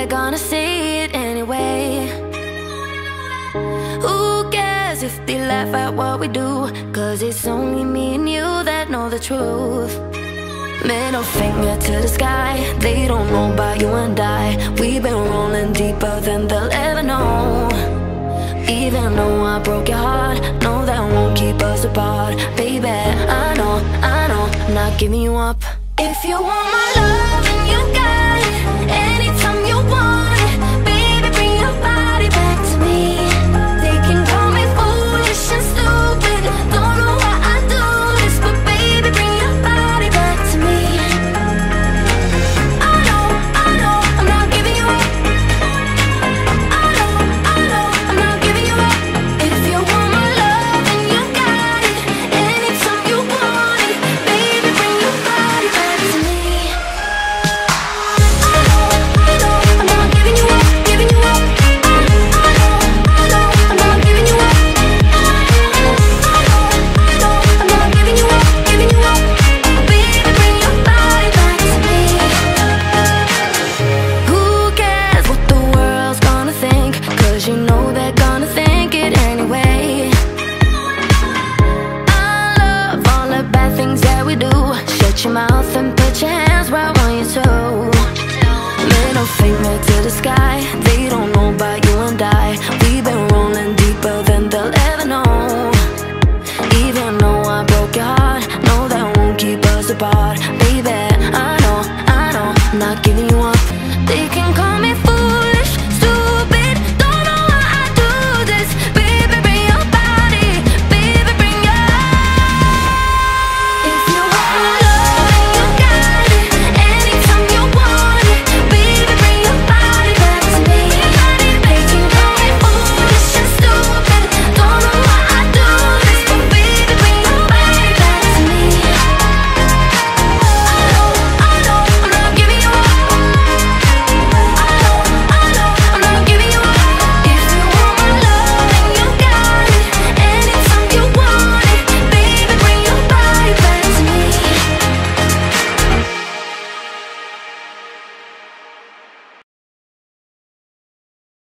they're gonna say it anyway. Who cares if they laugh at what we do? Cause it's only me and you that know the truth. Middle finger to the sky, they don't know about you and I. We've been rolling deeper than they'll ever know. Even though I broke your heart, no, that won't keep us apart. Baby, I know, I'm not giving you up. If you want my love, then